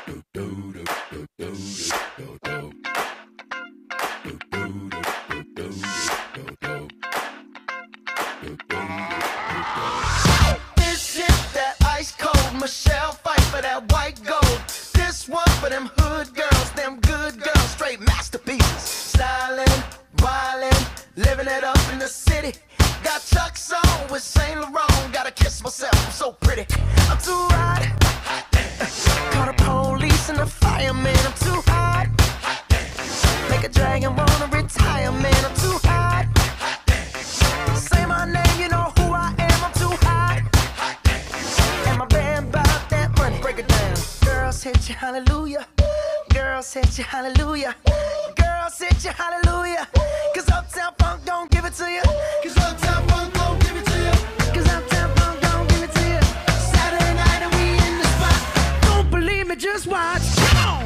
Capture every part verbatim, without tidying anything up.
This shit that ice cold, Michelle fight for that white gold. This one for them hood girls, them good girls, straight masterpieces. Stylin', wildin', living it up in the city. Got Chuck's on with Saint Laurent, gotta kiss myself, I'm so pretty. I'm too hot. Call the police and the fireman, I'm too hot. Make a dragon wanna retire, man, I'm too hot. Say my name, you know who I am, I'm too hot. And my band bought that money, break it down. Girls hit you, hallelujah. Girls hit you, hallelujah. Girls hit you, hallelujah. Cause Uptown Funk don't give it to you. Cause Uptown Funk don't give it to you. Cause Uptown Funk don't give it to you. Saturday night and we in the spot. Don't believe me, just watch. Come on.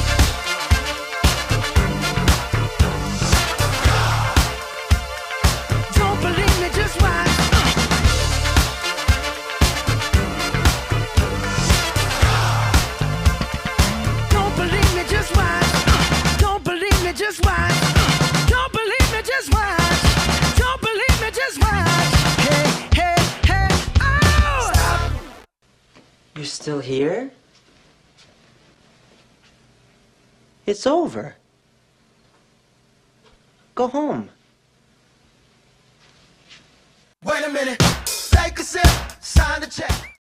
Don't believe me, just watch. Don't believe me, just watch. Don't believe me, just watch. Don't believe me, just watch. Don't believe me, just watch. Hey, hey, hey, oh! Stop. You're still here? It's over. Go home. Wait a minute, take a sip, sign the check.